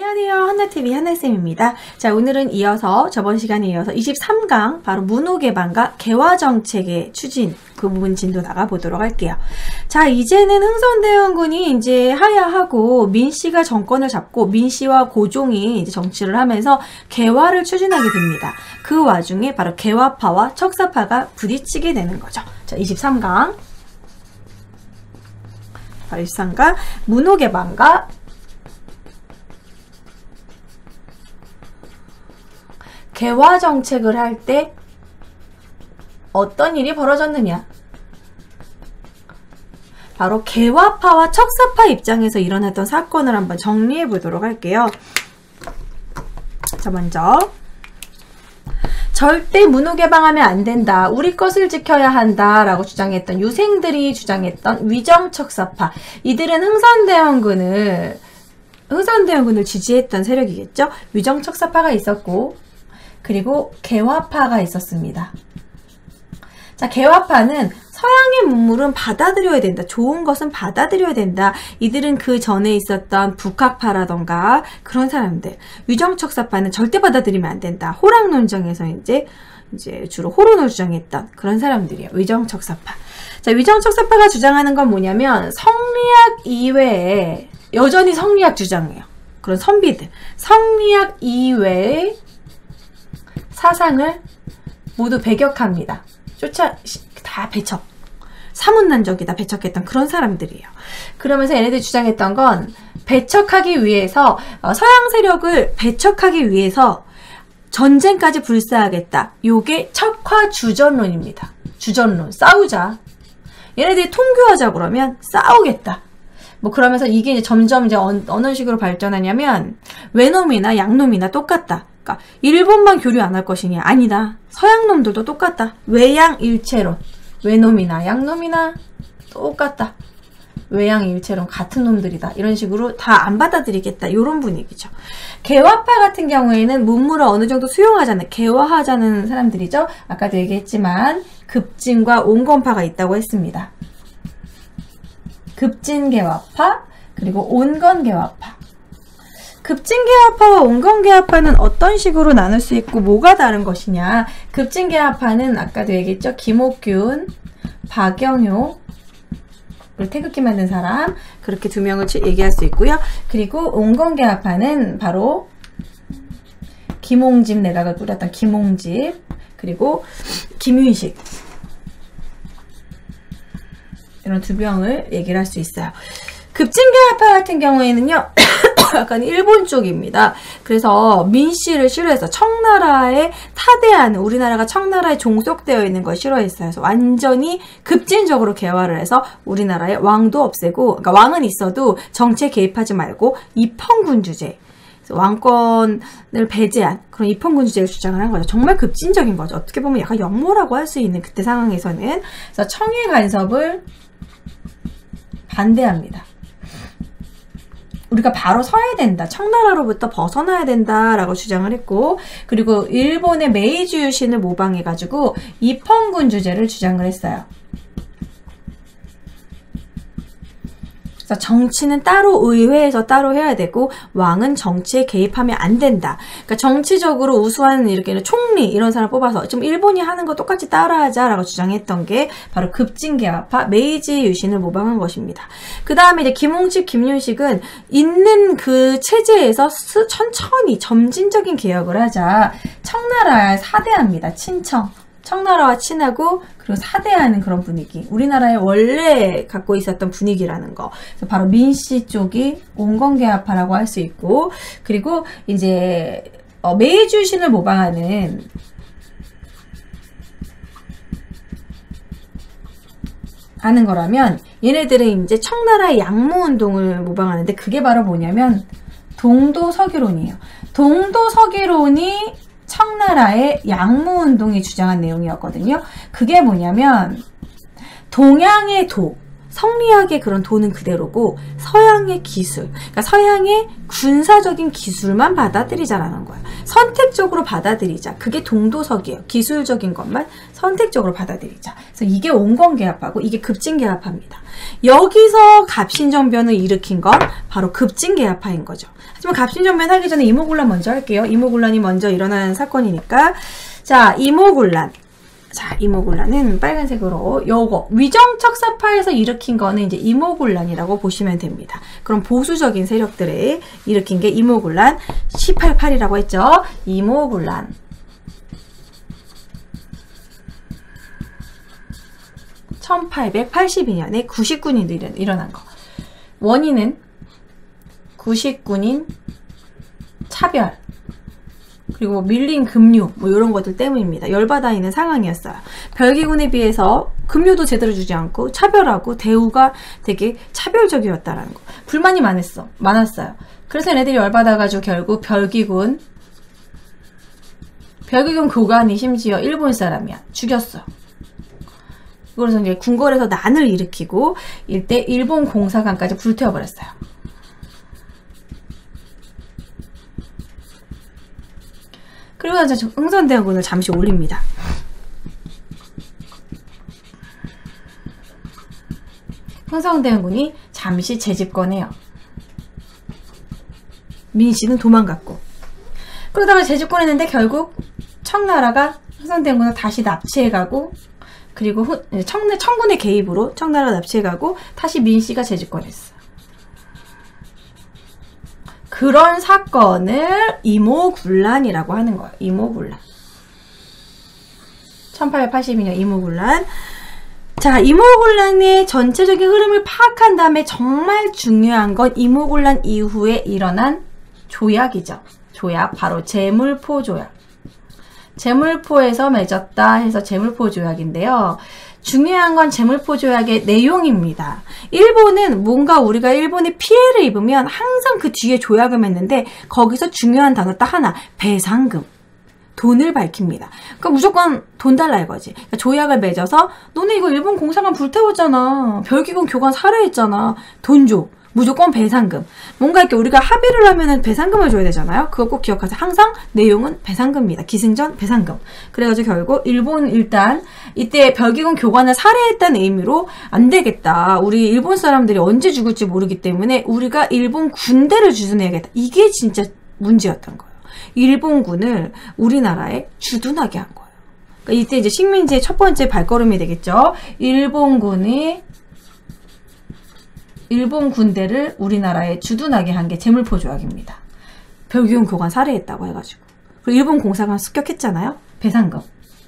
안녕하세요. 한나TV 한나쌤입니다. 자, 오늘은 저번 시간에 이어서 23강, 바로 문호개방과 개화정책의 추진, 그 부분 진도 나가보도록 할게요. 자, 이제는 흥선대원군이 이제 하야하고 민씨가 정권을 잡고 민씨와 고종이 이제 정치를 하면서 개화를 추진하게 됩니다. 그 와중에 바로 개화파와 척사파가 부딪히게 되는 거죠. 자, 23강. 바로 23강, 문호개방과 개화 정책을 할 때 어떤 일이 벌어졌느냐? 바로 개화파와 척사파 입장에서 일어났던 사건을 한번 정리해 보도록 할게요. 자, 먼저 절대 문호개방하면 안 된다. 우리 것을 지켜야 한다. 라고 주장했던 유생들이 주장했던 위정척사파. 이들은 흥선대원군을 지지했던 세력이겠죠. 위정척사파가 있었고, 그리고 개화파가 있었습니다. 자, 개화파는 서양의 문물은 받아들여야 된다. 좋은 것은 받아들여야 된다. 이들은 그 전에 있었던 북학파라던가 그런 사람들. 위정척사파는 절대 받아들이면 안 된다. 호락논정에서 이제 주로 호론을 주장했던 그런 사람들이에요. 위정척사파. 자, 위정척사파가 주장하는 건 뭐냐면 성리학 이외에, 여전히 성리학 주장해요. 그런 선비들. 성리학 이외에 사상을 모두 배격합니다. 다 배척. 사문난적이다 배척했던 그런 사람들이에요. 그러면서 얘네들이 주장했던 건 배척하기 위해서, 서양 세력을 배척하기 위해서 전쟁까지 불사하겠다. 요게 척화주전론입니다. 주전론. 싸우자. 얘네들이 통교하자 그러면 싸우겠다. 뭐 그러면서 이게 이제 점점 이제 어느 식으로 발전하냐면 외놈이나 양놈이나 똑같다. 그러니까 일본만 교류 안 할 것이냐? 아니다. 서양 놈들도 똑같다. 외양일체론. 외놈이나 양놈이나 똑같다. 외양일체론 같은 놈들이다. 이런 식으로 다 안 받아들이겠다. 이런 분위기죠. 개화파 같은 경우에는 문물을 어느 정도 수용하자는, 개화하자는 사람들이죠. 아까도 얘기했지만 급진과 온건파가 있다고 했습니다. 급진개화파, 그리고 온건개화파. 급진개화파와 온건개화파는 어떤 식으로 나눌 수 있고 뭐가 다른 것이냐? 급진개화파는 아까도 얘기했죠. 김옥균, 박영효를 태극기 만든 사람, 그렇게 두 명을 얘기할 수 있고요. 그리고 온건개화파는 바로 김홍집 내각을 꾸렸던 김홍집, 그리고 김윤식, 이런 두 명을 얘기를 할 수 있어요. 급진개화파 같은 경우에는요, 약간 일본 쪽입니다. 그래서 민씨를 싫어해서 청나라에 타대하는, 우리나라가 청나라에 종속되어 있는 걸 싫어했어요. 그래서 완전히 급진적으로 개화를 해서 우리나라에 왕도 없애고, 그러니까 왕은 있어도 정치에 개입하지 말고 입헌군주제, 왕권을 배제한 그런 입헌군주제를 주장을 한 거죠. 정말 급진적인 거죠. 어떻게 보면 약간 역모라고 할 수 있는 그때 상황에서는. 그래서 청해 간섭을 반대합니다. 우리가 바로 서야 된다. 청나라로부터 벗어나야 된다라고 주장을 했고, 그리고 일본의 메이지 유신을 모방해가지고 입헌군 주제를 주장을 했어요. 그래서 정치는 따로 의회에서 따로 해야 되고 왕은 정치에 개입하면 안 된다. 그러니까 정치적으로 우수한 이렇게 총리 이런 사람 뽑아서 좀 일본이 하는 거 똑같이 따라하자라고 주장했던 게 바로 급진개화파 메이지 유신을 모방한 것입니다. 그 다음에 이제 김홍집, 김윤식은 있는 그 체제에서 천천히 점진적인 개혁을 하자. 청나라에 사대합니다. 친청. 청나라와 친하고 그리고 사대하는 그런 분위기. 우리나라에 원래 갖고 있었던 분위기라는 거. 그래서 바로 민씨 쪽이 온건개화파라고 할 수 있고, 그리고 이제 메이지 유신을 모방하는 거라면 얘네들은 이제 청나라의 양모운동을 모방하는데, 그게 바로 뭐냐면 동도서기론이에요. 동도서기론이 청나라의 양모운동이 주장한 내용이었거든요. 그게 뭐냐면 동양의 도, 성리학의 그런 도는 그대로고 서양의 기술, 그러니까 서양의 군사적인 기술만 받아들이자라는 거야. 선택적으로 받아들이자. 그게 동도석이에요. 기술적인 것만 선택적으로 받아들이자. 그래서 이게 온건개합하고 이게 급진개합합니다. 여기서 갑신정변을 일으킨 건 바로 급진개합파인 거죠. 하지만 갑신정변 하기 전에 이모군란 먼저 할게요. 이모군란이 먼저 일어나는 사건이니까. 자, 이모군란. 자, 이모군란은 빨간색으로 요거 위정척사파에서 일으킨 거는 이제 이모군란이라고 보시면 됩니다. 그럼 보수적인 세력들에 일으킨 게 이모군란 18.8이라고 했죠. 이모군란. (1882년에) 구식군이 일어난 거. 원인은 구식군인 차별, 그리고 밀린 급류 뭐 이런 것들 때문입니다. 열받아 있는 상황이었어요. 별기군에 비해서 급류도 제대로 주지 않고 차별하고 대우가 되게 차별적이었다라는 거. 불만이 많았어요. 그래서 얘네들이 열받아가지고 결국 별기군 교관이 심지어 일본 사람이야. 죽였어. 그래서 이제 궁궐에서 난을 일으키고 이때 일본 공사관까지 불태워버렸어요. 그리고 이제 흥선대원군을 잠시 올립니다. 흥선대원군이 잠시 재집권해요. 민씨는 도망갔고. 그러다가 재집권했는데 결국 청나라가 흥선대원군을 다시 납치해가고, 그리고 청군의 개입으로 청나라가 납치해가고 다시 민씨가 재집권했어. 그런 사건을 이모군란이라고 하는 거예요. 이모군란. 1882년 이모군란. 자, 이모군란의 전체적인 흐름을 파악한 다음에 정말 중요한 건 이모군란 이후에 일어난 조약이죠. 조약, 바로 제물포 조약. 제물포에서 맺었다 해서 제물포 조약인데요. 중요한 건 제물포 조약의 내용입니다. 일본은 뭔가 우리가 일본에 피해를 입으면 항상 그 뒤에 조약을 맺는데 거기서 중요한 단어 딱 하나, 배상금. 돈을 밝힙니다. 그러니까 무조건 돈 달라 이거지. 그러니까 조약을 맺어서 너네 이거 일본 공사관 불태웠잖아. 별기군 교관 살해했잖아. 돈 줘. 무조건 배상금. 뭔가 이렇게 우리가 합의를 하면은 배상금을 줘야 되잖아요. 그거 꼭 기억하세요. 항상 내용은 배상금입니다. 기승전 배상금. 그래가지고 결국 일본 일단 이때 별기군 교관을 살해했다는 의미로 안 되겠다. 우리 일본 사람들이 언제 죽을지 모르기 때문에 우리가 일본 군대를 주둔해야겠다. 이게 진짜 문제였던 거예요. 일본군을 우리나라에 주둔하게 한 거예요. 그러니까 이때 이제 식민지의 첫 번째 발걸음이 되겠죠. 일본 군대를 우리나라에 주둔하게 한 게 제물포 조약입니다. 별기군 교관 살해했다고 해가지고. 그리고 일본 공사관 습격했잖아요. 배상금.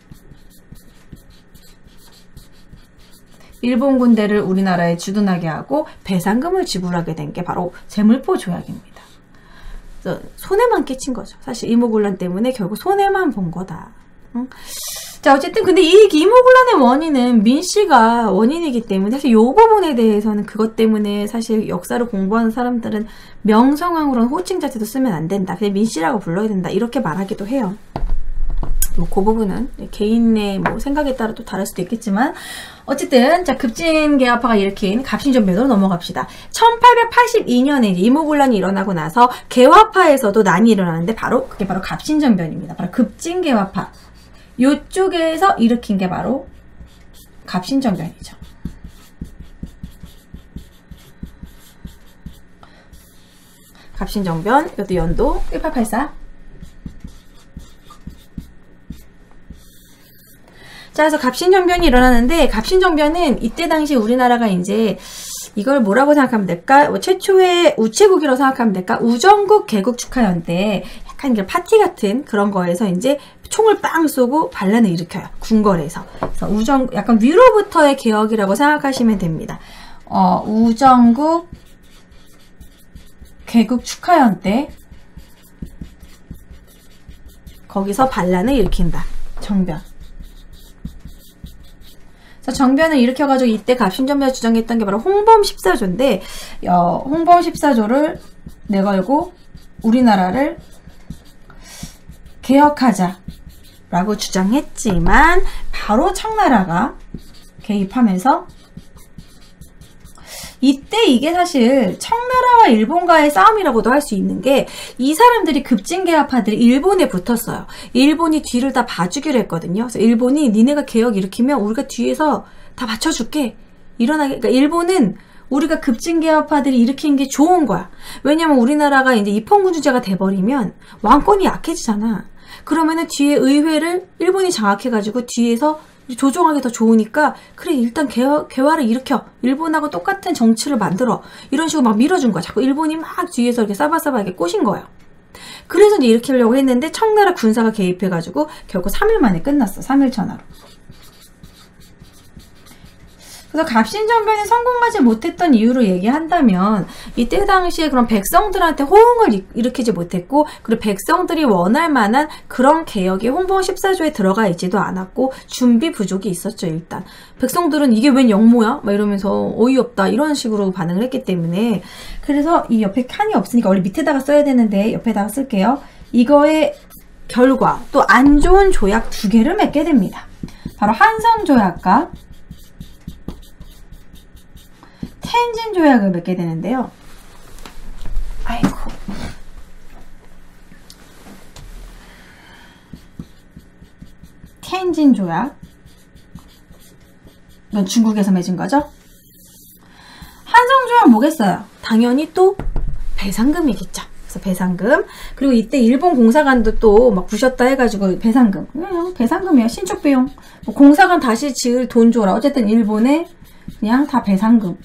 일본 군대를 우리나라에 주둔하게 하고 배상금을 지불하게 된 게 바로 제물포 조약입니다. 그래서 손해만 끼친 거죠. 사실 이모군란 때문에 결국 손해만 본 거다. 응? 자, 어쨌든 근데 이 이모군란의 원인은 민씨가 원인이기 때문에 사실 이 부분에 대해서는 그것 때문에 사실 역사를 공부하는 사람들은 명성황후라는 호칭 자체도 쓰면 안 된다. 그냥 민씨라고 불러야 된다. 이렇게 말하기도 해요. 뭐 그 부분은 개인의 뭐 생각에 따라 또 다를 수도 있겠지만 어쨌든 자, 급진개합파가 일으킨 갑신정변으로 넘어갑시다. 1882년에 이모군란이 일어나고 나서 개화파에서도 난이 일어나는데 그게 바로 갑신정변입니다. 바로 급진개합파. 요쪽에서 일으킨 게 바로 갑신정변이죠. 갑신정변, 이것도 연도 1884. 자, 그래서 갑신정변이 일어나는데, 갑신정변은 이때 당시 우리나라가 이제 이걸 뭐라고 생각하면 될까? 최초의 우체국이라고 생각하면 될까? 우정국 개국축하연대, 약간 이게 파티 같은 그런 거에서 이제 총을 빵 쏘고 반란을 일으켜요. 궁궐에서. 그래서 약간 위로부터의 개혁이라고 생각하시면 됩니다. 우정국 개국축하연대, 거기서 반란을 일으킨다. 정변. 정변을 일으켜가지고 이때 갑신정변을 주장했던 게 바로 홍범 14조인데, 홍범 14조를 내걸고 우리나라를 개혁하자라고 주장했지만 바로 청나라가 개입하면서 이때 이게 사실 청나라와 일본과의 싸움이라고도 할 수 있는 게 이 사람들이 급진개혁파들이 일본에 붙었어요. 일본이 뒤를 다 봐주기로 했거든요. 그래서 일본이 니네가 개혁 일으키면 우리가 뒤에서 다 받쳐줄게. 그러니까 일본은 우리가 급진개혁파들이 일으킨 게 좋은 거야. 왜냐면 우리나라가 이제 입헌군주제가 돼버리면 왕권이 약해지잖아. 그러면은 뒤에 의회를 일본이 장악해가지고 뒤에서 조종하기 더 좋으니까 그래 일단 개화를 일으켜. 일본하고 똑같은 정치를 만들어. 이런 식으로 막 밀어준 거야. 자꾸 일본이 막 뒤에서 이렇게 싸바싸바 이렇게 꼬신 거예요. 그래서 이제 일으키려고 했는데 청나라 군사가 개입해가지고 결국 3일 만에 끝났어. 3일 전화로. 그래서 갑신정변이 성공하지 못했던 이유를 얘기한다면 이때 당시에 그런 백성들한테 호응을 일으키지 못했고 그리고 백성들이 원할 만한 그런 개혁이 홍보 14조에 들어가 있지도 않았고 준비 부족이 있었죠. 일단 백성들은 이게 웬 영모야? 막 이러면서 어이없다 이런 식으로 반응을 했기 때문에 그래서 이 옆에 칸이 없으니까 원래 밑에다가 써야 되는데 옆에다가 쓸게요. 이거의 결과 또 안 좋은 조약 2개를 맺게 됩니다. 바로 한성조약과 텐진 조약을 맺게 되는데요. 아이고. 텐진 조약. 이건 중국에서 맺은 거죠? 한성 조약 뭐겠어요? 당연히 또 배상금이겠죠. 그래서 배상금. 그리고 이때 일본 공사관도 또 막 부셨다 해가지고 배상금. 그냥 배상금이에요. 신축 비용. 뭐 공사관 다시 지을 돈 줘라. 어쨌든 일본에 그냥 다 배상금.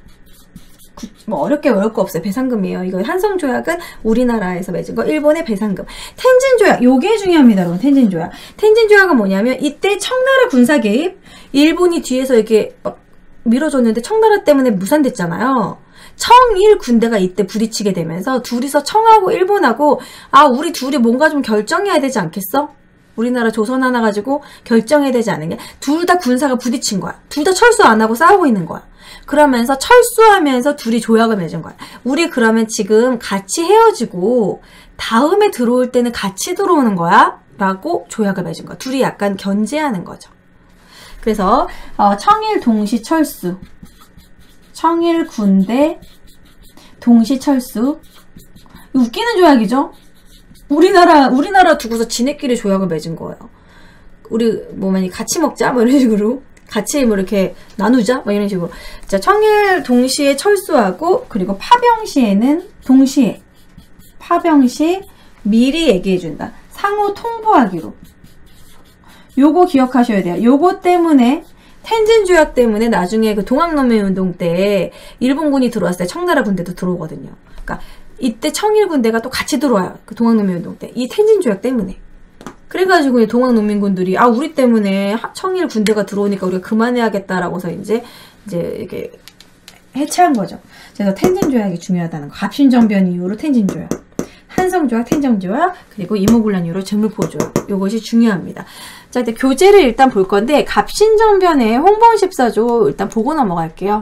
뭐 어렵게 어려울 거 없어요. 배상금이에요. 이거 한성조약은 우리나라에서 맺은 거. 일본의 배상금. 텐진조약. 요게 중요합니다. 여러분. 텐진조약. 텐진조약은 뭐냐면 이때 청나라 군사 개입. 일본이 뒤에서 이렇게 막 밀어줬는데 청나라 때문에 무산됐잖아요. 청일 군대가 이때 부딪히게 되면서 둘이서 청하고 일본하고 우리 둘이 뭔가 좀 결정해야 되지 않겠어? 우리나라 조선 하나 가지고 결정해야 되지 않느냐. 둘 다 군사가 부딪힌 거야. 둘 다 철수 안 하고 싸우고 있는 거야. 그러면서 철수하면서 둘이 조약을 맺은 거야. 우리 그러면 지금 같이 헤어지고 다음에 들어올 때는 같이 들어오는 거야? 라고 조약을 맺은 거야. 둘이 약간 견제하는 거죠. 그래서 청일 동시 철수. 청일 군대 동시 철수. 웃기는 조약이죠? 우리나라 두고서 지네끼리 조약을 맺은 거예요. 우리 뭐 많이 같이 먹자 뭐 이런 식으로 같이 뭐 이렇게 나누자 뭐 이런 식으로. 자, 청일 동시에 철수하고 그리고 파병시에는 동시에 파병시 미리 얘기해준다. 상호 통보하기로. 요거 기억하셔야 돼요. 요거 때문에 텐진조약 때문에 나중에 그 동학농민운동 때 일본군이 들어왔을 때 청나라 군대도 들어오거든요. 그러니까 이때 청일 군대가 또 같이 들어와요. 그 동학농민운동 때. 이 텐진조약 때문에. 그래가지고 동학농민군들이 우리 때문에 청일 군대가 들어오니까 우리가 그만해야겠다라고서 이제 이렇게 해체한 거죠. 그래서 텐진조약이 중요하다는 거. 갑신정변 이후로 텐진조약, 한성조약, 텐진조약, 그리고 이모군란 이후로 제물포조약. 이것이 중요합니다. 자, 이제 교재를 일단 볼 건데 갑신정변의 홍범 14조 일단 보고 넘어갈게요.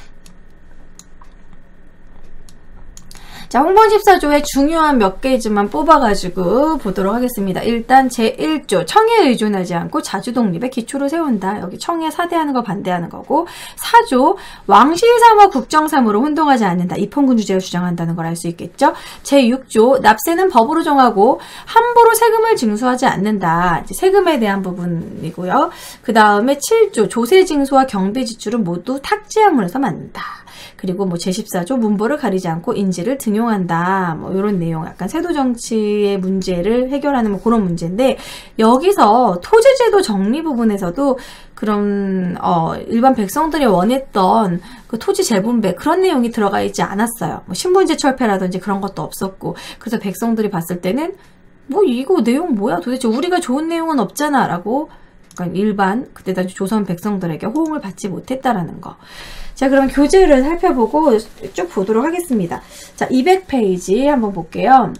자, 홍범 14조의 중요한 몇 개지만 뽑아가지고 보도록 하겠습니다. 일단 제1조 청해에 의존하지 않고 자주독립의 기초를 세운다. 여기 청해 사대하는 거 반대하는 거고. 4조 왕실삼어 국정삼으로 혼동하지 않는다. 입헌군주제를 주장한다는 걸 알 수 있겠죠. 제6조 납세는 법으로 정하고 함부로 세금을 징수하지 않는다. 이제 세금에 대한 부분이고요. 그 다음에 7조 조세징수와 경비지출은 모두 탁지함으로서 만든다. 그리고 뭐 제14조 문보를 가리지 않고 인지를 등용한다. 뭐 이런 내용, 약간 세도 정치의 문제를 해결하는 뭐 그런 문제인데, 여기서 토지제도 정리 부분에서도 그런 일반 백성들이 원했던 그 토지 재분배 그런 내용이 들어가 있지 않았어요. 뭐 신분제 철폐라든지 그런 것도 없었고, 그래서 백성들이 봤을 때는 뭐 이거 내용 뭐야? 도대체 우리가 좋은 내용은 없잖아 라고 그러니까 일반 그때 당시 조선 백성들에게 호응을 받지 못했다라는 거. 자, 그럼 교재를 살펴보고 쭉 보도록 하겠습니다. 자, 200페이지 한번 볼게요.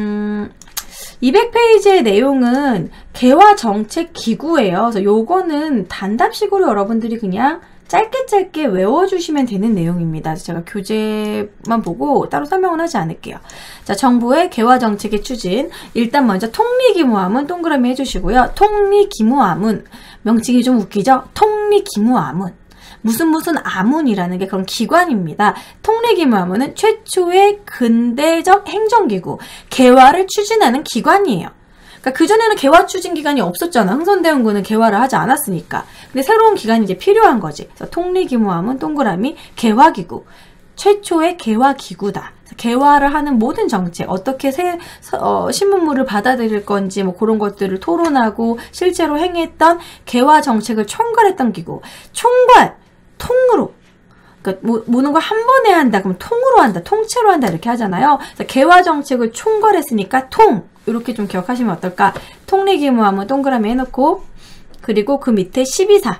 200페이지의 내용은 개화정책기구예요. 그래서 요거는 단답식으로 여러분들이 그냥 짧게 외워주시면 되는 내용입니다. 제가 교재만 보고 따로 설명은 하지 않을게요. 자, 정부의 개화정책의 추진. 일단 먼저 통리기무함은 동그라미 해주시고요. 통리기무함은 명칭이 좀 웃기죠? 통리기무함은 무슨 아문이라는 게 그런 기관입니다. 통례기무아문은 최초의 근대적 행정기구, 개화를 추진하는 기관이에요. 그러니까 그전에는 개화 추진 기관이 없었잖아. 흥선대원군은 개화를 하지 않았으니까. 근데 새로운 기관이 이제 필요한 거지. 그래서 통례기무아문 동그라미 개화기구. 최초의 개화기구다. 개화를 하는 모든 정책, 어떻게 신문물을 받아들일 건지 뭐 그런 것들을 토론하고 실제로 행했던 개화 정책을 총괄했던 기구. 총괄, 통으로. 그러니까 모든 걸 한 번에 한다. 그럼 통으로 한다. 통째로 한다. 이렇게 하잖아요. 그래서 개화 정책을 총괄했으니까 통. 이렇게 좀 기억하시면 어떨까? 통례기무아문 동그라미 해놓고, 그리고 그 밑에 12사.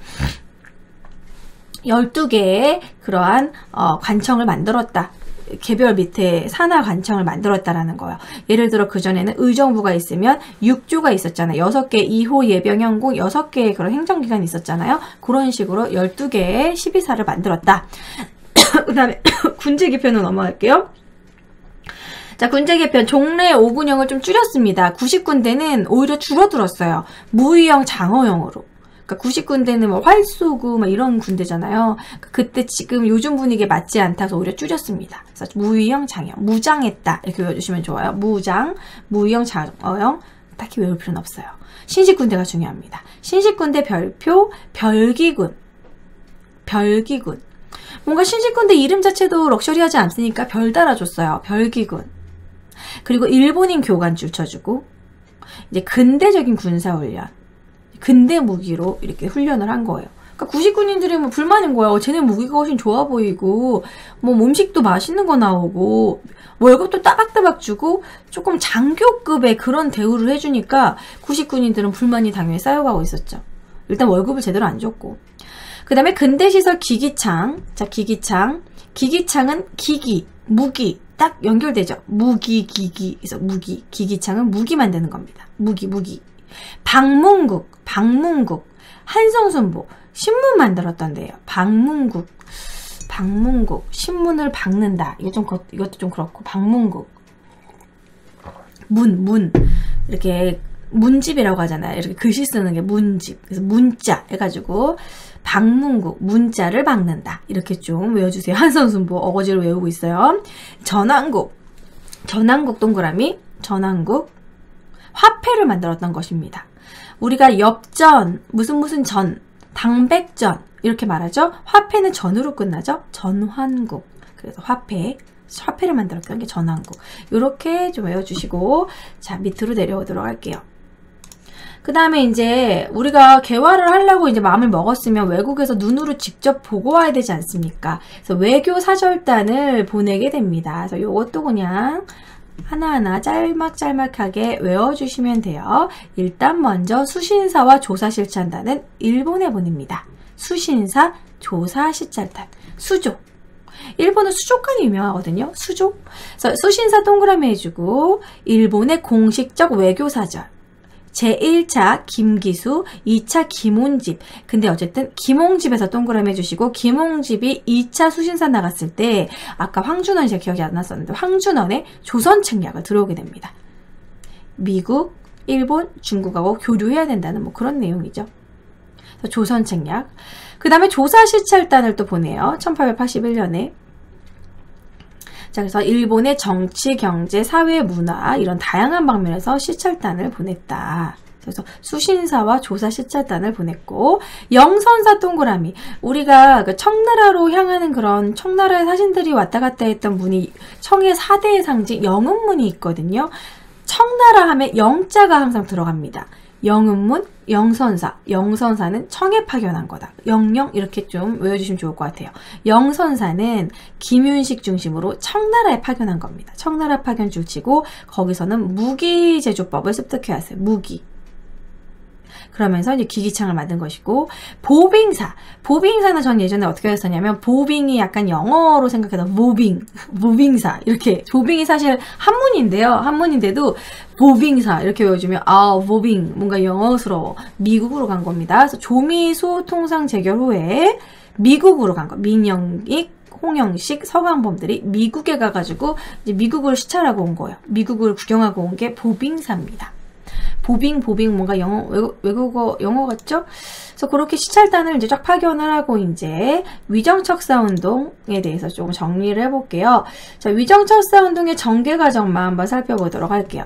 12개의 그러한 관청을 만들었다. 개별 밑에 산하 관청을 만들었다라는 거예요. 예를 들어 그전에는 의정부가 있으면 6조가 있었잖아요. 6개 2호 예병연궁 6개의 그런 행정기관이 있었잖아요. 그런 식으로 12개의 12사를 만들었다. 그 다음에 군제개편으로 넘어갈게요. 자, 군제개편 종래 5군형을 좀 줄였습니다. 90군대는 오히려 줄어들었어요. 무의형 장어형으로. 그러니까 90군대는 뭐 활쏘구 막 이런 군대잖아요. 그때 지금 요즘 분위기에 맞지 않다서 오히려 줄였습니다. 그래서 무의형 장형, 무장했다 이렇게 외워주시면 좋아요. 무장, 무의형 장어형 딱히 외울 필요는 없어요. 신식군대가 중요합니다. 신식군대 별표 별기군, 별기군. 뭔가 신식군대 이름 자체도 럭셔리하지 않으니까 별 달아줬어요. 별기군. 그리고 일본인 교관줄 쳐주고 이제 근대적인 군사훈련. 근대 무기로 이렇게 훈련을 한 거예요. 그러니까 90군인들이 뭐 불만인 거야. 쟤네 무기가 훨씬 좋아 보이고, 뭐 음식도 맛있는 거 나오고, 월급도 따박따박 주고, 조금 장교급의 그런 대우를 해주니까 90군인들은 불만이 당연히 쌓여가고 있었죠. 일단 월급을 제대로 안 줬고. 그 다음에 근대시설 기기창. 자, 기기창. 기기창은 기기, 무기. 딱 연결되죠. 무기, 기기. 그래서 무기. 기기창은 무기 만드는 겁니다. 무기. 방문국, 한성순보, 신문 만들었던데요. 방문국, 신문을 박는다. 이것도 좀 그렇고, 방문국. 이렇게, 문집이라고 하잖아요. 이렇게 글씨 쓰는 게 문집. 그래서 문자 해가지고, 방문국, 문자를 박는다. 이렇게 좀 외워주세요. 한성순보 어거지로 외우고 있어요. 전환국 동그라미, 전환국. 화폐를 만들었던 것입니다. 우리가 엽전, 무슨 전, 당백전 이렇게 말하죠. 화폐는 전으로 끝나죠. 전환국. 그래서 화폐를 만들었던 게 전환국. 이렇게 좀 외워주시고 자 밑으로 내려오도록 할게요. 그 다음에 이제 우리가 개화를 하려고 이제 마음을 먹었으면 외국에서 눈으로 직접 보고 와야 되지 않습니까? 그래서 외교 사절단을 보내게 됩니다. 그래서 요것도 그냥 하나하나 짤막짤막하게 외워주시면 돼요. 일단 먼저 수신사와 조사실찰단은 일본에 보냅니다. 수신사, 조사실찰단, 수조. 일본은 수족관이 유명하거든요. 수조. 그래서 수신사 동그라미 해주고 일본의 공식적 외교사절. 제1차 김기수, 2차 김홍집. 근데 어쨌든 김홍집에서 동그라미 해주시고 김홍집이 2차 수신사 나갔을 때 아까 황준원이 제가 기억이 안 났었는데 황준원의 조선책략을 들어오게 됩니다. 미국, 일본, 중국하고 교류해야 된다는 뭐 그런 내용이죠. 조선책략. 그 다음에 조사시찰단을 또 보내요. 1881년에. 자, 그래서 일본의 정치, 경제, 사회, 문화 이런 다양한 방면에서 시찰단을 보냈다. 그래서 수신사와 조사 시찰단을 보냈고 영선사 동그라미. 우리가 그 청나라로 향하는 그런 청나라의 사신들이 왔다 갔다 했던 문이 청의 4대의 상징 영은문이 있거든요. 청나라 하면 영자가 항상 들어갑니다. 영은문, 영선사. 영선사는 청에 파견한 거다. 영영 이렇게 좀 외워주시면 좋을 것 같아요. 영선사는 김윤식 중심으로 청나라에 파견한 겁니다. 청나라 파견 줄치고 거기서는 무기 제조법을 습득해 왔어요. 무기. 그러면서 이제 기기창을 만든 것이고 보빙사. 보빙사는 전 예전에 어떻게 했었냐면 보빙이 약간 영어로 생각해서 보빙사 이렇게 보빙이 사실 한문인데요. 한문인데도 보빙사 이렇게 외워주면 보빙 뭔가 영어스러워. 미국으로 간 겁니다. 그래서 조미수 통상 재결 후에 미국으로 간 거. 민영익, 홍영식, 서광범들이 미국에 가가지고 이제 미국을 시찰하고 온 거예요. 미국을 구경하고 온 게 보빙사입니다. 보빙 뭔가 외국어 영어 같죠? 그래서 그렇게 시찰단을 이제 쫙 파견을 하고 이제 위정척사 운동에 대해서 조금 정리를 해볼게요. 자, 위정척사 운동의 전개 과정만 한번 살펴보도록 할게요.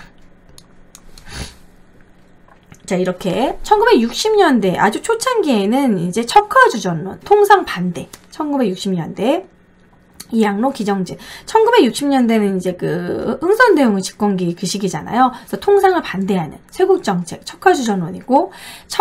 자, 이렇게 1960년대 아주 초창기에는 이제 척화주전론, 통상 반대. 1960년대 이양로 기정진. 1960년대는 이제 그 흥선대원군 집권기 그 시기잖아요. 그래서 통상을 반대하는 쇄국정책, 척화주전론이고,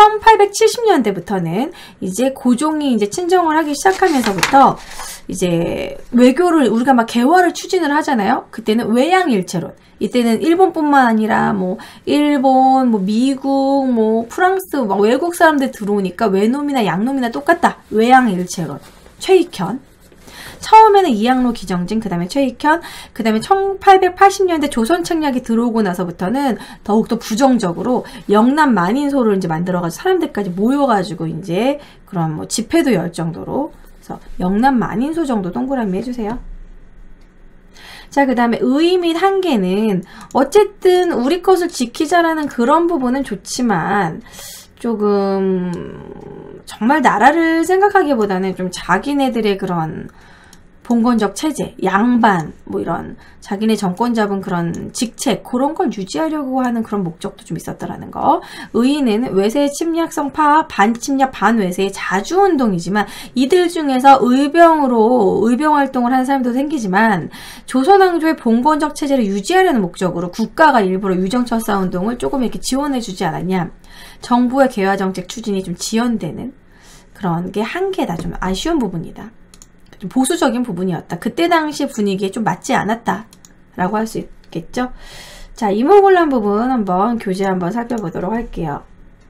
1870년대부터는 이제 고종이 이제 친정을 하기 시작하면서부터 이제 외교를 우리가 막 개화를 추진을 하잖아요. 그때는 외양일체론. 이때는 일본뿐만 아니라 뭐 일본, 뭐 미국, 뭐 프랑스, 막 외국 사람들 들어오니까 외놈이나 양놈이나 똑같다. 외양일체론. 최익현. 처음에는 이양로 기정진, 그 다음에 최익현, 그 다음에 1880년대 조선책략이 들어오고 나서부터는 더욱더 부정적으로 영남 만인소를 이제 만들어가지고 사람들까지 모여가지고 이제 그런 뭐 집회도 열 정도로. 그래서 영남 만인소 정도 동그라미 해주세요. 자, 그 다음에 의의 및 한계는 어쨌든 우리 것을 지키자라는 그런 부분은 좋지만 조금 정말 나라를 생각하기보다는 좀 자기네들의 그런 봉건적 체제, 양반, 뭐 이런 자기네 정권 잡은 그런 직책, 그런 걸 유지하려고 하는 그런 목적도 좀 있었더라는 거. 의의는 외세의 침략성 파업, 반침략, 반외세의 자주운동이지만 이들 중에서 의병으로 의병 활동을 하는 사람도 생기지만 조선왕조의 봉건적 체제를 유지하려는 목적으로 국가가 일부러 위정척사 운동을 조금 이렇게 지원해주지 않았냐. 정부의 개화정책 추진이 좀 지연되는 그런 게 한계다. 좀 아쉬운 부분이다. 좀 보수적인 부분이었다. 그때 당시 분위기에 좀 맞지 않았다 라고 할 수 있겠죠. 자, 이모곤란 부분 한번 교재 한번 살펴보도록 할게요.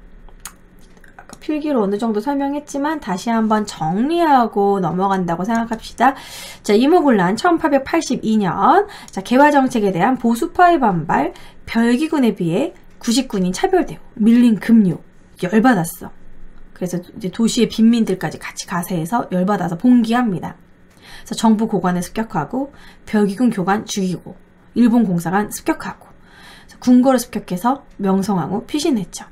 아까 필기로 어느 정도 설명했지만 다시 한번 정리하고 넘어간다고 생각합시다. 자, 이모곤란 1882년 자, 개화정책에 대한 보수파의 반발, 별기군에 비해 구식군인 차별대우, 밀린 금요, 열받았어. 그래서 이제 도시의 빈민들까지 같이 가세해서 열받아서 봉기합니다. 그래서 정부 고관을 습격하고 별기군 교관 죽이고 일본 공사관 습격하고 궁궐을 습격해서 명성황후 피신했죠.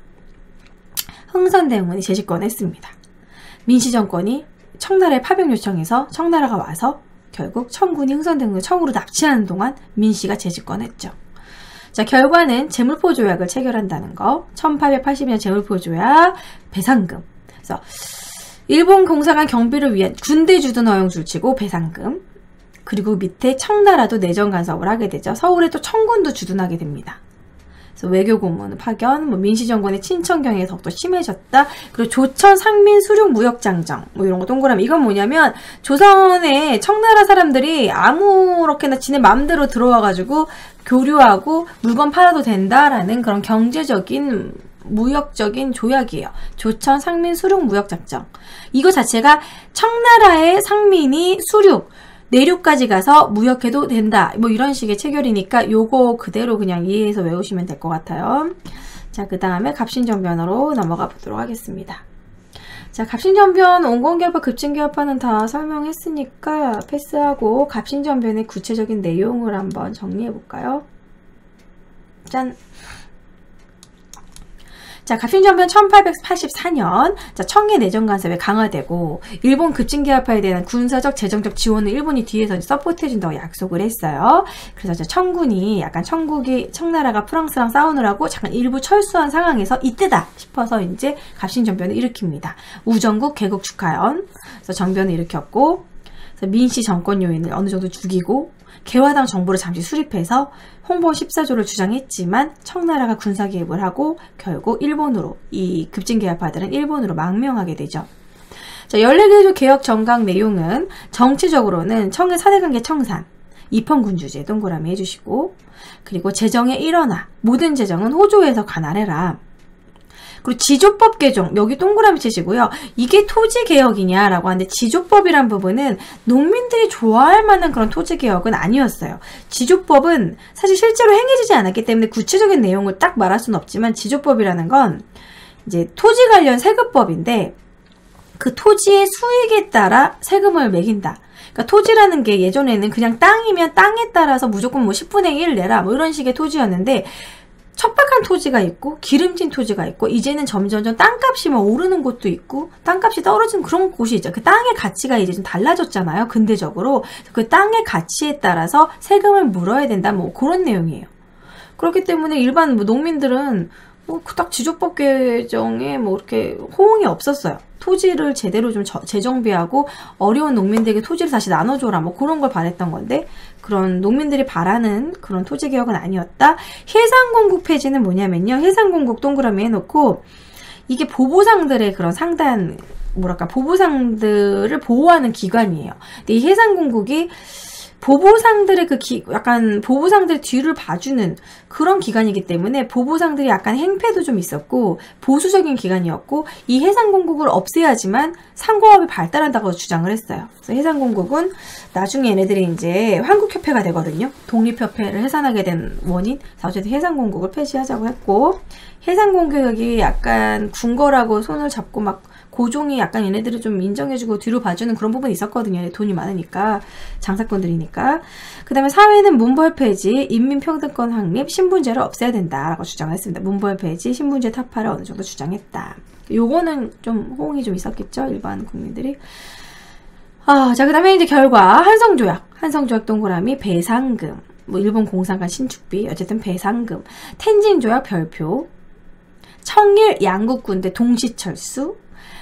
흥선대원군이 재집권했습니다. 민씨정권이 청나라에 파병 요청해서 청나라가 와서 결국 청군이 흥선대원군을 청으로 납치하는 동안 민씨가 재집권했죠. 자, 결과는 재물포 조약을 체결한다는 거. 1880년 재물포 조약, 배상금. 그래서 일본 공사관 경비를 위한 군대 주둔 허용줄 치고 배상금. 그리고 밑에 청나라도 내정 간섭을 하게 되죠. 서울에 또 청군도 주둔하게 됩니다. 그래서 외교 고문 파견, 뭐 민씨정권의 친청 경향이 더욱더 심해졌다. 그리고 조천 상민 수륙 무역 장정, 뭐 이런 거 동그라미. 이건 뭐냐면 조선에 청나라 사람들이 아무렇게나 지네 마음대로 들어와가지고 교류하고 물건 팔아도 된다라는 그런 경제적인 무역적인 조약이에요. 조천 상민 수륙 무역 작정. 이거 자체가 청나라의 상민이 수륙 내륙까지 가서 무역해도 된다. 뭐 이런 식의 체결이니까 요거 그대로 그냥 이해해서 외우시면 될 것 같아요. 자, 그 다음에 갑신정변으로 넘어가 보도록 하겠습니다. 자, 갑신정변, 온건개혁파, 급진개혁파는 다 설명했으니까 패스하고 갑신정변의 구체적인 내용을 한번 정리해 볼까요? 짠! 자, 갑신정변 1884년 자, 청해 내정 간섭이 강화되고 일본 급진개혁파에 대한 군사적 재정적 지원을 일본이 뒤에서 서포트해준다고 약속을 했어요. 그래서 청군이 약간 청나라가 프랑스랑 싸우느라고 잠깐 일부 철수한 상황에서 이때다 싶어서 이제 갑신정변을 일으킵니다. 우정국 개국 축하연. 그래서 정변을 일으켰고 그래서 민씨 정권 요인을 어느 정도 죽이고 개화당 정부를 잠시 수립해서 홍보 14조를 주장했지만 청나라가 군사 개입을 하고 결국 일본으로 이 급진개혁파들은 일본으로 망명하게 되죠. 자, 14개조 개혁 정강 내용은 정치적으로는 청의 사대관계 청산, 입헌군주제 동그라미 해주시고 그리고 재정의 일원화, 모든 재정은 호조에서 관할해라. 그리고 지조법 개정, 여기 동그라미 치시고요. 이게 토지개혁이냐라고 하는데 지조법이란 부분은 농민들이 좋아할 만한 그런 토지개혁은 아니었어요. 지조법은 사실 실제로 행해지지 않았기 때문에 구체적인 내용을 딱 말할 수는 없지만 지조법이라는 건 이제 토지 관련 세금법인데 그 토지의 수익에 따라 세금을 매긴다. 그러니까 토지라는 게 예전에는 그냥 땅이면 땅에 따라서 무조건 뭐 10분의 1 내라 뭐 이런 식의 토지였는데 척박한 토지가 있고 기름진 토지가 있고 이제는 점점점 땅값이 막 오르는 곳도 있고 땅값이 떨어지는 그런 곳이 있죠. 그 땅의 가치가 이제 좀 달라졌잖아요. 근대적으로. 그 땅의 가치에 따라서 세금을 물어야 된다. 뭐 그런 내용이에요. 그렇기 때문에 일반 뭐 농민들은 뭐 딱 지적법 개정에 뭐 이렇게 호응이 없었어요. 토지를 제대로 좀 재정비하고 어려운 농민들에게 토지를 다시 나눠줘라 뭐 그런 걸 바랬던 건데 그런 농민들이 바라는 그런 토지개혁은 아니었다. 해상공국 폐지는 뭐냐면요. 해상공국 동그라미 해놓고 이게 보부상들의 그런 상단 뭐랄까 보부상들을 보호하는 기관이에요. 근데 이 해상공국이 보부상들의 약간 보부상들 뒤를 봐주는 그런 기관이기 때문에 보부상들이 약간 행패도 좀 있었고 보수적인 기관이었고 이 해상공국을 없애야지만 상공업이 발달한다고 주장을 했어요. 그래서 해상공국은 나중에 얘네들이 이제 한국협회가 되거든요. 독립협회를 해산하게 된 원인. 어쨌든 해상공국을 폐지하자고 했고 해상공국이 약간 궁궐하고 손을 잡고 막 고종이 약간 얘네들을 좀 인정해주고 뒤로 봐주는 그런 부분이 있었거든요. 돈이 많으니까 장사꾼들이니까. 그 다음에 사회는 문벌 폐지, 인민평등권 확립, 신분제를 없애야 된다라고 주장을 했습니다. 문벌 폐지, 신분제 타파를 어느 정도 주장했다. 요거는 좀 호응이 좀 있었겠죠. 일반 국민들이. 자, 그 다음에 이제 결과 한성조약 동그라미 배상금, 뭐 일본 공산간 신축비, 어쨌든 배상금, 텐진조약 별표, 청일 양국군대 동시철수,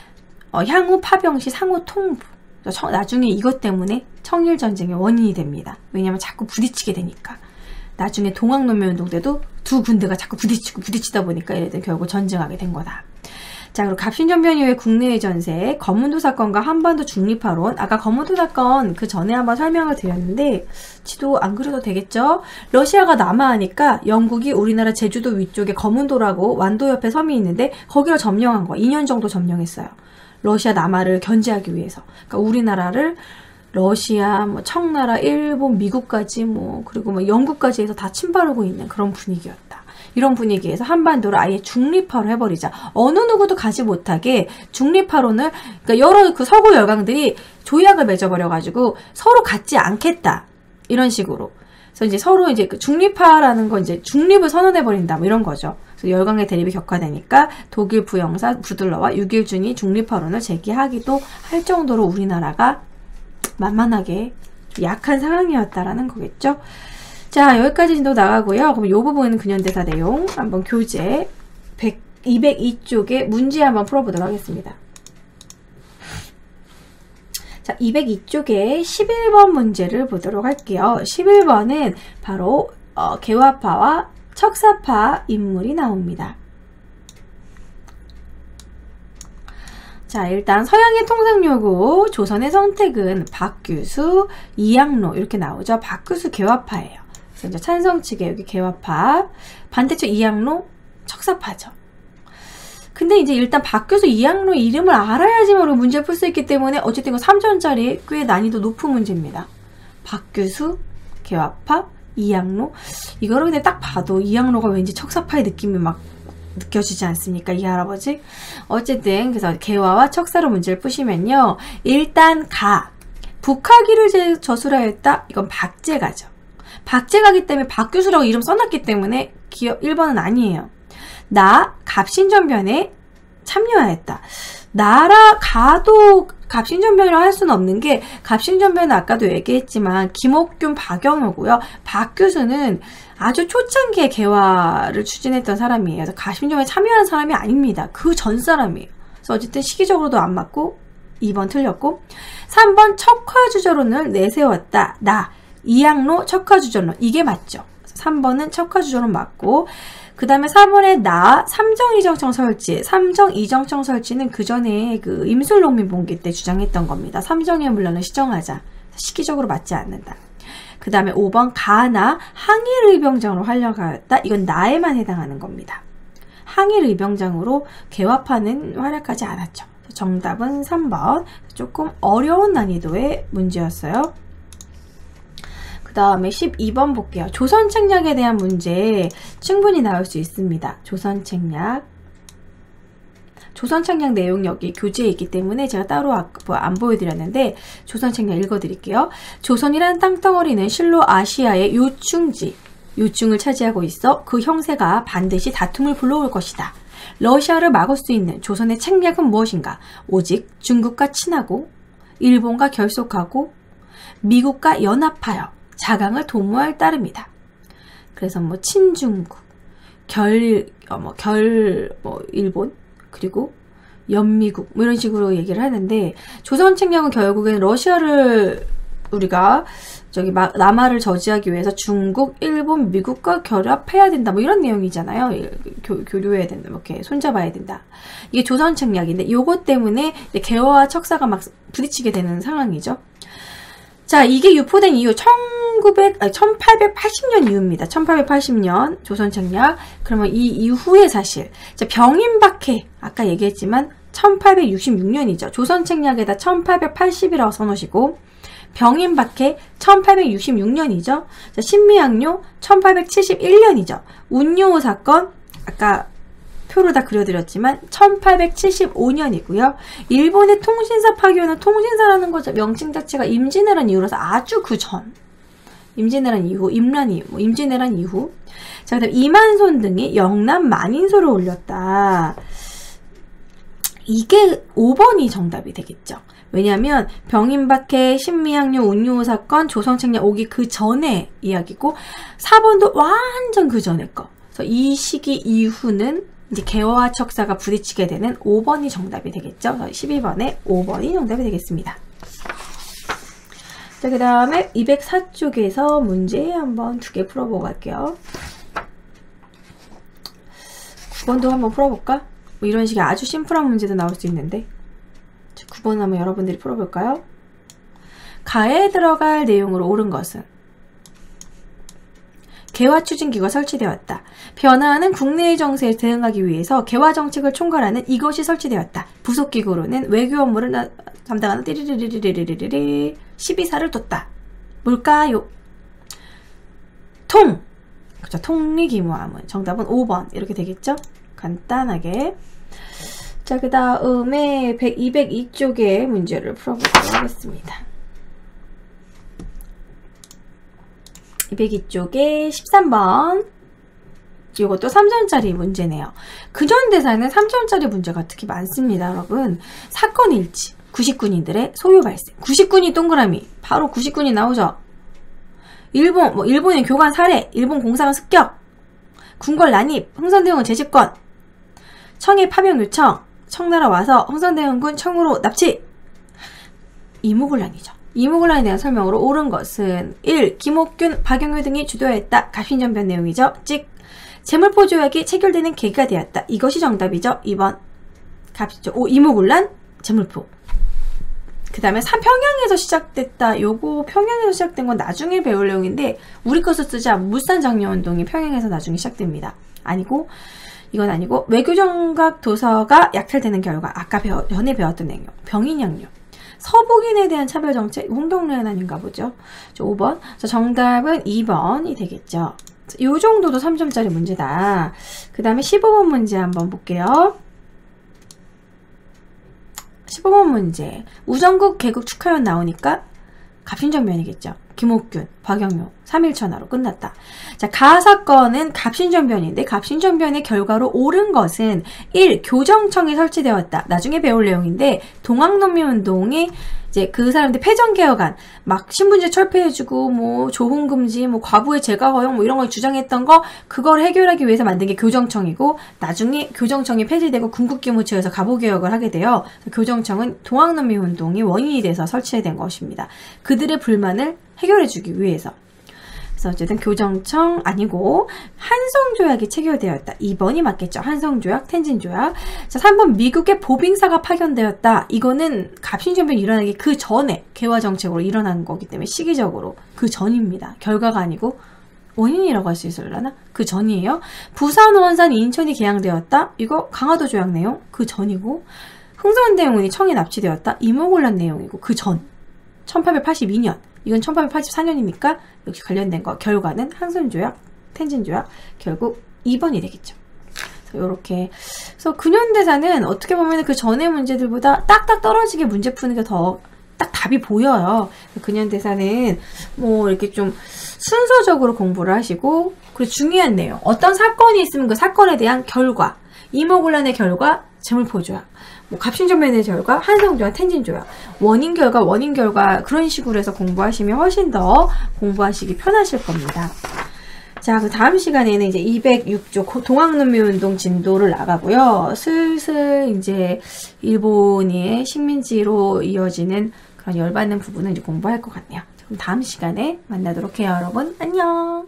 향후 파병시 상호 통부. 나중에 이것 때문에 청일전쟁의 원인이 됩니다. 왜냐면 자꾸 부딪히게 되니까. 나중에 동학농민운동 때도 두 군대가 자꾸 부딪히다 보니까 얘네들 결국 전쟁하게 된 거다. 자, 그리고 갑신전변 이후의 국내의 전세, 검은도 사건과 한반도 중립화론. 아까 검은도 사건 그 전에 한번 설명을 드렸는데 지도 안 그려도 되겠죠? 러시아가 남하하니까 영국이 우리나라 제주도 위쪽에 검은도라고 완도 옆에 섬이 있는데 거기를 점령한 거. 2년 정도 점령했어요. 러시아 남하를 견제하기 위해서. 그러니까 우리나라를 러시아, 뭐 청나라, 일본, 미국까지 뭐 그리고 뭐 영국까지 해서 다 침바르고 있는 그런 분위기였다. 이런 분위기에서 한반도를 아예 중립화로 해버리자. 어느 누구도 가지 못하게 중립화론을 그러니까 여러 그 서구 열강들이 조약을 맺어버려가지고 서로 갖지 않겠다. 이런 식으로. 그래서 이제 서로 이제 그 중립화라는 건 이제 중립을 선언해버린다. 뭐 이런 거죠. 그래서 열강의 대립이 격화되니까 독일 부영사 부들러와 6.1준이 중립화론을 제기하기도 할 정도로 우리나라가 만만하게 약한 상황이었다라는 거겠죠. 자, 여기까지도 나가고요. 그럼 이 부분은 근현대사 내용 한번 교재 202쪽에 문제 한번 풀어보도록 하겠습니다. 자, 202쪽에 11번 문제를 보도록 할게요. 11번은 바로 개화파와 척사파 인물이 나옵니다. 자, 일단 서양의 통상요구, 조선의 선택은 박규수, 이양로 이렇게 나오죠. 박규수 개화파예요. 그래서 이제 찬성 측에 여기 개화파, 반대쪽 이양로 척사파죠. 근데 이제 일단 박규수, 이양로 이름을 알아야지만 우리 문제를 풀 수 있기 때문에 어쨌든 이거 3전짜리 꽤 난이도 높은 문제입니다. 박규수, 개화파, 이양로. 이거를 그냥 딱 봐도 이양로가 왠지 척사파의 느낌이 막 느껴지지 않습니까? 이 할아버지? 어쨌든 그래서 개화와 척사로 문제를 푸시면요. 일단 북하기를 저술하였다. 이건 박제가죠. 박제가기 때문에 박규수라고 이름 써놨기 때문에 1번은 아니에요. 갑신전변에 참여하였다. 가도 갑신전변이라고 할 수는 없는 게 갑신전변은 아까도 얘기했지만 김옥균, 박영호고요. 박규수는 아주 초창기에 개화를 추진했던 사람이에요. 그래서 갑신전변에 참여한 사람이 아닙니다. 그 전 사람이에요. 그래서 어쨌든 시기적으로도 안 맞고 2번 틀렸고 3번 척화주저론을 내세웠다. 이양로 척화주저론 이게 맞죠. 3번은 척화주저론 맞고 그 다음에 4번에 삼정이정청 설치. 삼정이정청 설치는 그 전에 그 임술농민봉기 때 주장했던 겁니다. 삼정의 물란을 시정하자. 시기적으로 맞지 않는다. 그 다음에 5번 항일의병장으로 활약하였다. 이건 나에만 해당하는 겁니다. 항일의병장으로 개화파는 활약하지 않았죠. 정답은 3번. 조금 어려운 난이도의 문제였어요. 그 다음에 12번 볼게요. 조선책략에 대한 문제 충분히 나올 수 있습니다. 조선책략 내용 여기 교재에 있기 때문에 제가 따로 안 보여드렸는데 조선책략 읽어드릴게요. 조선이라는 땅덩어리는 실로 아시아의 요충지 요충을 차지하고 있어 그 형세가 반드시 다툼을 불러올 것이다. 러시아를 막을 수 있는 조선의 책략은 무엇인가? 오직 중국과 친하고 일본과 결속하고 미국과 연합하여 자강을 도모할 따름이다. 그래서 뭐 친중국, 일본, 그리고 연미국 뭐 이런 식으로 얘기를 하는데, 조선 책략은 결국엔 러시아를 우리가 남하를 저지하기 위해서 중국, 일본, 미국과 결합해야 된다 뭐 이런 내용이잖아요. 교류해야 된다, 이렇게 손잡아야 된다. 이게 조선 책략인데, 요것 때문에 개화와 척사가 막 부딪히게 되는 상황이죠. 자, 이게 유포된 이후 1880년 이후입니다. 1880년 조선 책략. 그러면 이 이후의 사실. 자, 병인박해, 아까 얘기했지만 1866년이죠. 조선 책략에다 1880이라고 써놓으시고, 병인박해 1866년이죠. 자, 신미양요 1871년이죠. 운요호 사건, 아까 표로 다 그려드렸지만 1875년이고요. 일본의 통신사 파견은, 통신사라는 거죠. 명칭 자체가 임진왜란 이후라서 아주 그 전. 임진왜란 이후, 임진왜란 이후. 자, 그 다음 이만손 등이 영남 만인소를 올렸다. 이게 5번이 정답이 되겠죠. 왜냐하면 병인박해, 신미양요, 운요호 사건, 조선책략 오기 그 전에 이야기고, 4번도 완전 그 전에 거. 그래서 이 시기 이후는 이제 개화와 척사가 부딪히게 되는 5번이 정답이 되겠죠. 12번에 5번이 정답이 되겠습니다. 자, 그 다음에 204쪽에서 문제 한번 2개 풀어보고 갈게요. 9번도 한번 풀어볼까? 뭐 이런 식의 아주 심플한 문제도 나올 수 있는데, 9번 한번 여러분들이 풀어볼까요? 가에 들어갈 내용으로 옳은 것은? 개화 추진기가 설치되었다. 변화하는 국내의 정세에 대응하기 위해서 개화 정책을 총괄하는 이것이 설치되었다. 부속기구로는 외교 업무를 담당하는 띠리리리리리리리 12사를 뒀다. 뭘까요? 그쵸, 통리기무함은 정답은 5번 이렇게 되겠죠? 간단하게. 자, 그 다음에 202쪽의 문제를 풀어보도록 하겠습니다. 202쪽에 13번. 이것도 3점짜리 문제네요. 근현대사는 3점짜리 문제가 특히 많습니다, 여러분. 사건 일치, 99인들의 소요 발생. 99인 동그라미. 바로 99인 나오죠. 일본인 교관 살해, 일본 공사관 습격, 궁궐 난입, 흥선대원군 재집권, 청해 파병 요청, 청나라 와서 흥선대원군 청으로 납치. 이무군란이죠. 이무군란에 대한 설명으로 옳은 것은 1. 김옥균, 박영효 등이 주도했다. 갑신전변 내용이죠. 찍. 재물포 조약이 체결되는 계기가 되었다. 이것이 정답이죠. 2번 갑시죠. 이무군란, 재물포. 그 다음에 평양에서 시작됐다. 요거 평양에서 시작된 건 나중에 배울 내용인데, 우리 것을 쓰자. 물산장려운동이 평양에서 나중에 시작됩니다. 아니고, 이건 아니고, 외교정각 도서가 약탈되는 결과, 아까 전에 배웠던 내용, 병인양요. 서북인에 대한 차별정책, 홍경래는 아닌가 보죠. 5번. 자, 정답은 2번이 되겠죠. 요 정도도 3점짜리 문제다. 그 다음에 15번 문제 한번 볼게요. 15번 문제. 우정국 개국 축하연 나오니까 갑신전변이겠죠. 김옥균, 박영효, 3.1천하로 끝났다. 자, 가 사건은 갑신전변인데, 갑신전변의 결과로 옳은 것은 1. 교정청이 설치되었다. 나중에 배울 내용인데, 동학농민운동이 이제 그 사람들 패전개혁안, 막 신분제 철폐해주고, 뭐 조혼금지, 뭐 과부의 재가 허용, 뭐 이런 걸 주장했던 거, 그걸 해결하기 위해서 만든 게 교정청이고, 나중에 교정청이 폐지되고 군국기무처에서 가보개혁을 하게 돼요. 교정청은 동학농민운동이 원인이 돼서 설치된 것입니다. 그들의 불만을 해결해주기 위해서. 그래서 어쨌든 교정청 아니고 한성조약이 체결되었다. 2번이 맞겠죠. 한성조약, 텐진조약. 자, 3번 미국의 보빙사가 파견되었다. 이거는 갑신전변이 일어나기 그 전에 개화정책으로 일어난 거기 때문에 시기적으로 그 전입니다. 결과가 아니고 원인이라고 할 수 있으려나? 그 전이에요. 부산, 원산, 인천이 개항되었다. 이거 강화도 조약 내용 그 전이고, 흥선대원군이 청에 납치되었다. 이모군란 내용이고 그 전. 1882년. 이건 1884년이니까 역시 관련된 거. 결과는 한성조약, 텐진조약. 결국 2번이 되겠죠. 그래서 요렇게. 그래서 근현대사는 어떻게 보면 그 전의 문제들보다 딱딱 떨어지게 문제 푸는 게 더 딱 답이 보여요. 근현대사는 뭐 이렇게 좀 순서적으로 공부를 하시고, 그리고 중요한 내용, 어떤 사건이 있으면 그 사건에 대한 결과, 이모군란의 결과, 재물포조약, 뭐 갑신전면의 결과, 한성조약, 텐진조약, 원인 결과 그런 식으로 해서 공부하시면 훨씬 더 공부하시기 편하실 겁니다. 자, 그 다음 시간에는 이제 206조 동학농민운동 진도를 나가고요. 슬슬 이제 일본의 식민지로 이어지는 그런 열받는 부분을 이제 공부할 것 같네요. 그럼 다음 시간에 만나도록 해요, 여러분. 안녕!